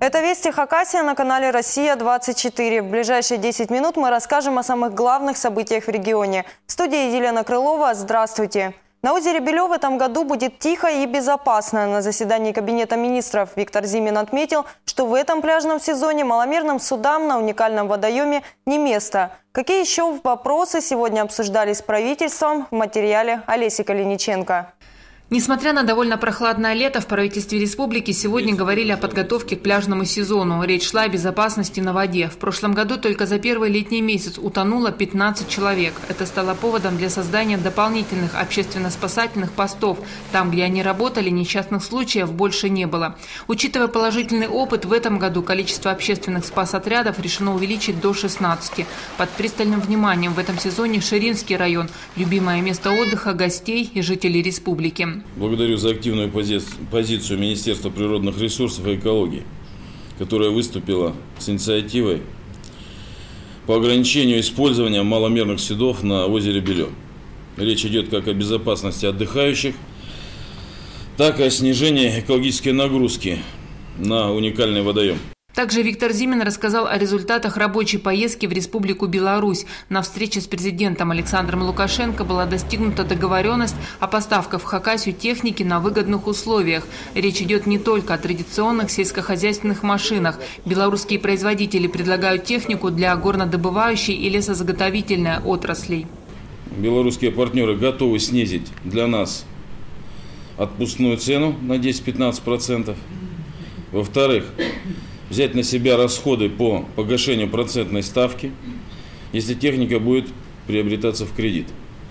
Это «Вести Хакасия» на канале «Россия-24». В ближайшие 10 минут мы расскажем о самых главных событиях в регионе. В студии Елена Крылова. Здравствуйте. На озере Белё в этом году будет тихо и безопасно. На заседании Кабинета министров Виктор Зимин отметил, что в этом пляжном сезоне маломерным судам на уникальном водоеме не место. Какие еще вопросы сегодня обсуждались с правительством, в материале Олеси Калиниченко. Несмотря на довольно прохладное лето, в правительстве республики сегодня говорили о подготовке к пляжному сезону. Речь шла о безопасности на воде. В прошлом году только за первый летний месяц утонуло 15 человек. Это стало поводом для создания дополнительных общественно-спасательных постов. Там, где они работали, несчастных случаев больше не было. Учитывая положительный опыт, в этом году количество общественных спасотрядов решено увеличить до 16. Под пристальным вниманием в этом сезоне Ширинский район – любимое место отдыха гостей и жителей республики. Благодарю за активную позицию Министерства природных ресурсов и экологии, которая выступила с инициативой по ограничению использования маломерных судов на озере Белё. Речь идет как о безопасности отдыхающих, так и о снижении экологической нагрузки на уникальный водоем. Также Виктор Зимин рассказал о результатах рабочей поездки в Республику Беларусь. На встрече с президентом Александром Лукашенко была достигнута договоренность о поставках в Хакасию техники на выгодных условиях. Речь идет не только о традиционных сельскохозяйственных машинах. Белорусские производители предлагают технику для горнодобывающей и лесозаготовительной отраслей. Белорусские партнеры готовы снизить для нас отпускную цену на 10-15%. Во-вторых, взять на себя расходы по погашению процентной ставки, если техника будет приобретаться в кредит.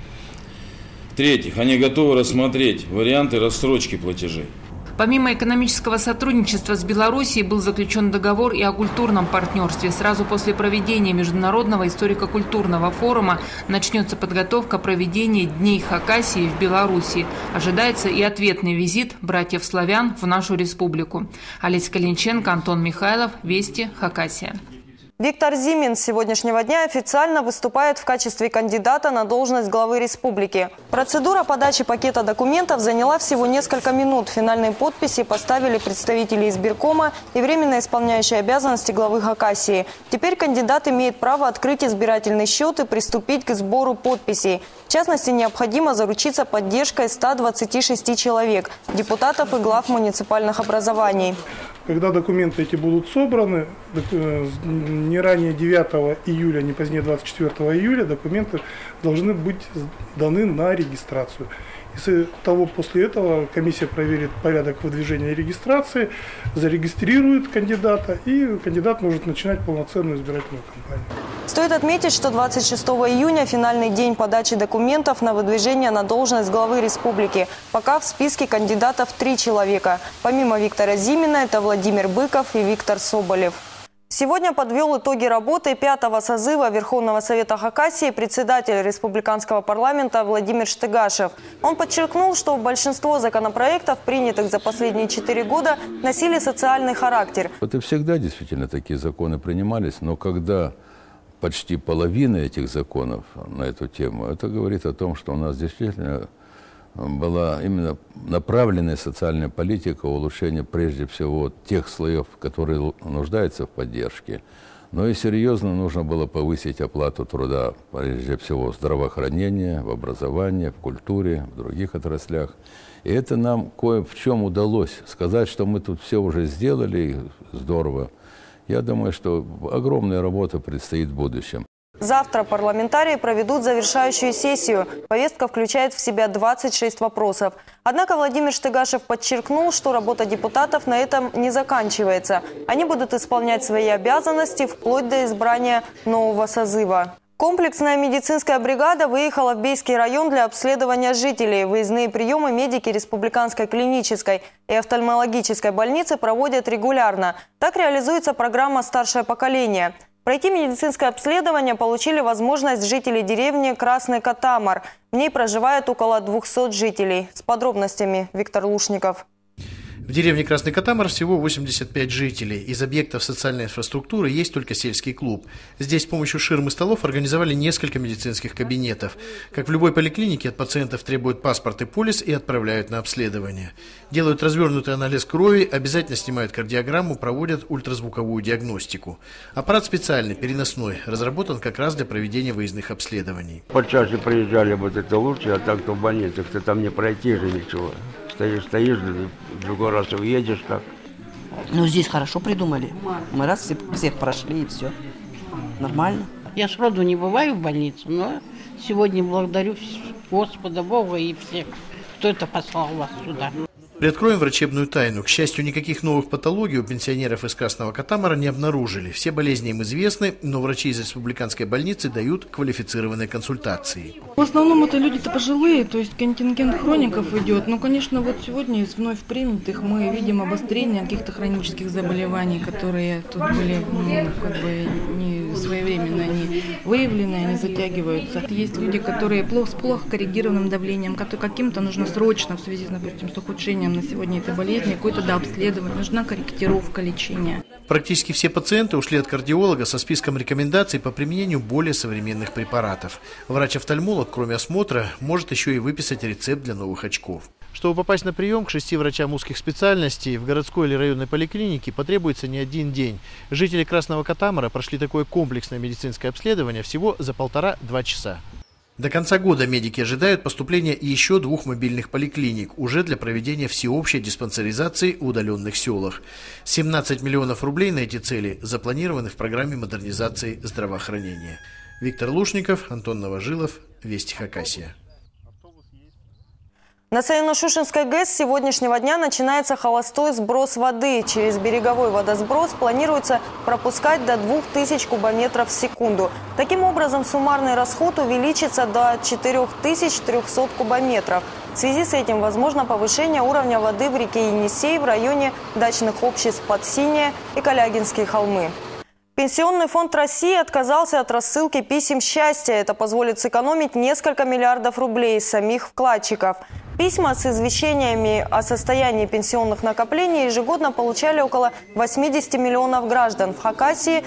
В-третьих, они готовы рассмотреть варианты рассрочки платежей. Помимо экономического сотрудничества с Белоруссией был заключен договор и о культурном партнерстве. Сразу после проведения Международного историко-культурного форума начнется подготовка проведения Дней Хакасии в Беларуси. Ожидается и ответный визит братьев-славян в нашу республику. Олеся Калиниченко, Антон Михайлов, Вести, Хакасия. Виктор Зимин с сегодняшнего дня официально выступает в качестве кандидата на должность главы республики. Процедура подачи пакета документов заняла всего несколько минут. Финальные подписи поставили представители избиркома и временно исполняющие обязанности главы Хакасии. Теперь кандидат имеет право открыть избирательный счет и приступить к сбору подписей. В частности, необходимо заручиться поддержкой 126 человек – депутатов и глав муниципальных образований. Когда документы эти будут собраны, не ранее 9 июля, не позднее 24 июля, документы должны быть даны на регистрацию. После этого комиссия проверит порядок выдвижения и регистрации, зарегистрирует кандидата, и кандидат может начинать полноценную избирательную кампанию. Стоит отметить, что 26 июня – финальный день подачи документов на выдвижение на должность главы республики. Пока в списке кандидатов 3 человека. Помимо Виктора Зимина, это Владимир Быков и Виктор Соболев. Сегодня подвел итоги работы 5-го созыва Верховного Совета Хакасии председатель республиканского парламента Владимир Штыгашев. Он подчеркнул, что большинство законопроектов, принятых за последние 4 года, носили социальный характер. Это всегда действительно такие законы принимались, но когда почти половина этих законов на эту тему, это говорит о том, что у нас действительно была именно направленная социальная политика, улучшение прежде всего тех слоев, которые нуждаются в поддержке. Но и серьезно нужно было повысить оплату труда, прежде всего в здравоохранении, в образовании, в культуре, в других отраслях. И это нам кое в чем удалось. Сказать, что мы тут все уже сделали, здорово. Я думаю, что огромная работа предстоит в будущем. Завтра парламентарии проведут завершающую сессию. Повестка включает в себя 26 вопросов. Однако Владимир Штыгашев подчеркнул, что работа депутатов на этом не заканчивается. Они будут исполнять свои обязанности вплоть до избрания нового созыва. Комплексная медицинская бригада выехала в Бейский район для обследования жителей. Выездные приемы медики Республиканской клинической и офтальмологической больницы проводят регулярно. Так реализуется программа «Старшее поколение». Пройти медицинское обследование получили возможность жители деревни Красный Катамар. В ней проживает около 200 жителей. С подробностями Виктор Лушников. В деревне Красный Катамар всего 85 жителей. Из объектов социальной инфраструктуры есть только сельский клуб. Здесь с помощью ширм и столов организовали несколько медицинских кабинетов. Как в любой поликлинике, от пациентов требуют паспорт и полис и отправляют на обследование. Делают развернутый анализ крови, обязательно снимают кардиограмму, проводят ультразвуковую диагностику. Аппарат специальный, переносной, разработан как раз для проведения выездных обследований. Почаще приезжали, вот это лучше, а так-то в больницах-то там не пройти же ничего. Стоишь, другой раз уедешь так. Ну, здесь хорошо придумали. Мы раз всех прошли, и все. Нормально. Я сроду не бываю в больнице, но сегодня благодарю Господа Бога и всех, кто это послал вас сюда. Приоткроем врачебную тайну. К счастью, никаких новых патологий у пенсионеров из Красного Катамара не обнаружили. Все болезни им известны, но врачи из республиканской больницы дают квалифицированные консультации. В основном это люди-то пожилые, то есть контингент хроников идет. Но, конечно, вот сегодня из вновь принятых мы видим обострение каких-то хронических заболеваний, которые тут были не своевременно не выявлены, они затягиваются. Есть люди, которые с плохо коррегированным давлением, каким-то нужно срочно в связи, допустим, с ухудшением на сегодня этой болезни, какое-то обследование, нужна корректировка лечения. Практически все пациенты ушли от кардиолога со списком рекомендаций по применению более современных препаратов. Врач-офтальмолог, кроме осмотра, может еще и выписать рецепт для новых очков. Чтобы попасть на прием к 6 врачам узких специальностей в городской или районной поликлинике, потребуется не один день. Жители Красного Катамара прошли такое комплексное медицинское обследование всего за 1,5–2 часа. До конца года медики ожидают поступления еще 2 мобильных поликлиник уже для проведения всеобщей диспансеризации в удаленных селах. 17 миллионов рублей на эти цели запланированы в программе модернизации здравоохранения. Виктор Лушников, Антон Новожилов, Вести Хакасия. На Саяно-Шушенской ГЭС с сегодняшнего дня начинается холостой сброс воды. Через береговой водосброс планируется пропускать до 2000 кубометров в секунду. Таким образом, суммарный расход увеличится до 4300 кубометров. В связи с этим возможно повышение уровня воды в реке Енисей в районе дачных обществ Подсинье и Калягинские холмы. Пенсионный фонд России отказался от рассылки писем счастья. Это позволит сэкономить несколько миллиардов рублей самих вкладчиков. Письма с извещениями о состоянии пенсионных накоплений ежегодно получали около 80 миллионов граждан. В Хакасии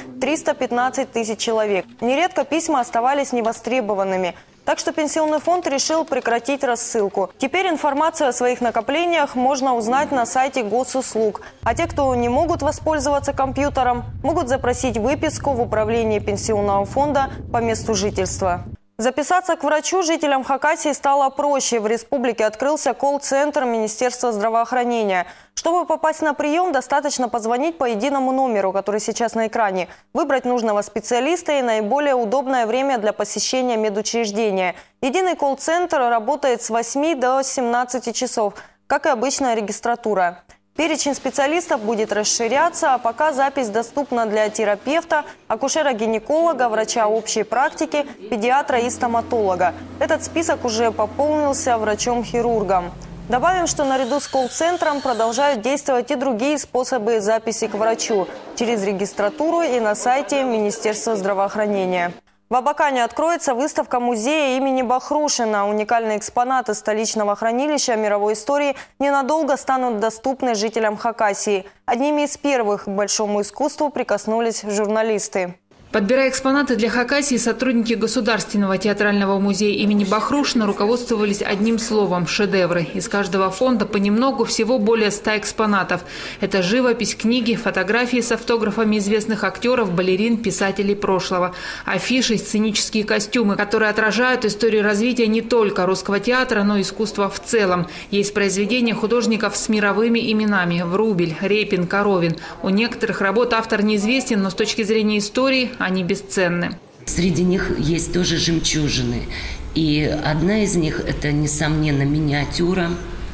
315 тысяч человек. Нередко письма оставались невостребованными. Так что Пенсионный фонд решил прекратить рассылку. Теперь информацию о своих накоплениях можно узнать на сайте госуслуг. А те, кто не могут воспользоваться компьютером, могут запросить выписку в управлении Пенсионного фонда по месту жительства. Записаться к врачу жителям Хакасии стало проще. В республике открылся колл-центр Министерства здравоохранения. Чтобы попасть на прием, достаточно позвонить по единому номеру, который сейчас на экране. Выбрать нужного специалиста и наиболее удобное время для посещения медучреждения. Единый колл-центр работает с 8 до 17 часов, как и обычная регистратура. Перечень специалистов будет расширяться, а пока запись доступна для терапевта, акушера-гинеколога, врача общей практики, педиатра и стоматолога. Этот список уже пополнился врачом-хирургом. Добавим, что наряду с колл-центром продолжают действовать и другие способы записи к врачу через регистратуру и на сайте Министерства здравоохранения. В Абакане откроется выставка музея имени Бахрушина. Уникальные экспонаты столичного хранилища мировой истории ненадолго станут доступны жителям Хакасии. Одними из первых к большому искусству прикоснулись журналисты. Подбирая экспонаты для Хакасии, сотрудники Государственного театрального музея имени Бахрушина руководствовались одним словом – шедевры. Из каждого фонда понемногу всего более 100 экспонатов. Это живопись, книги, фотографии с автографами известных актеров, балерин, писателей прошлого, афиши, сценические костюмы, которые отражают историю развития не только русского театра, но и искусства в целом. Есть произведения художников с мировыми именами – Врубель, Репин, Коровин. У некоторых работ автор неизвестен, но с точки зрения истории они бесценны. Среди них есть тоже жемчужины. И одна из них – это, несомненно, миниатюра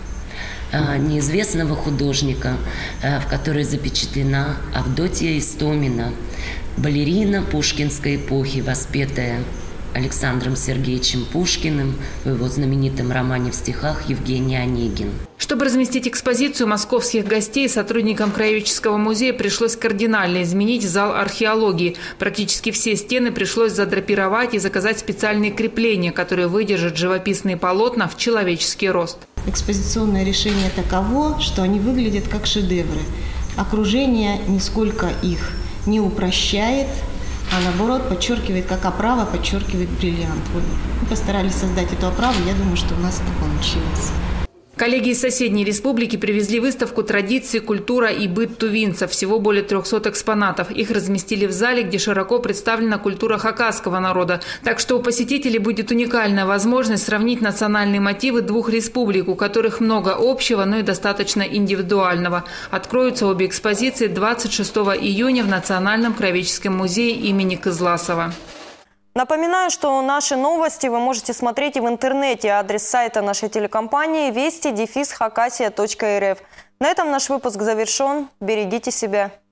неизвестного художника, в которой запечатлена Авдотья Истомина, балерина пушкинской эпохи, воспетая Александром Сергеевичем Пушкиным в его знаменитом романе в стихах «Евгений Онегин». Чтобы разместить экспозицию московских гостей, сотрудникам Краеведческого музея пришлось кардинально изменить зал археологии. Практически все стены пришлось задрапировать и заказать специальные крепления, которые выдержат живописные полотна в человеческий рост. экспозиционное решение таково, что они выглядят как шедевры. Окружение нисколько их не упрощает, а наоборот подчеркивает, как оправа подчеркивает бриллиант. Мы постарались создать эту оправу, я думаю, что у нас это получилось. Коллеги из соседней республики привезли выставку «Традиции, культура и быт тувинцев». Всего более 300 экспонатов. Их разместили в зале, где широко представлена культура хакасского народа. Так что у посетителей будет уникальная возможность сравнить национальные мотивы двух республик, у которых много общего, но и достаточно индивидуального. Откроются обе экспозиции 26 июня в Национальном краеведческом музее имени Кызласова. Напоминаю, что наши новости вы можете смотреть и в интернете. Адрес сайта нашей телекомпании вести-хакасия.рф. На этом наш выпуск завершен. Берегите себя.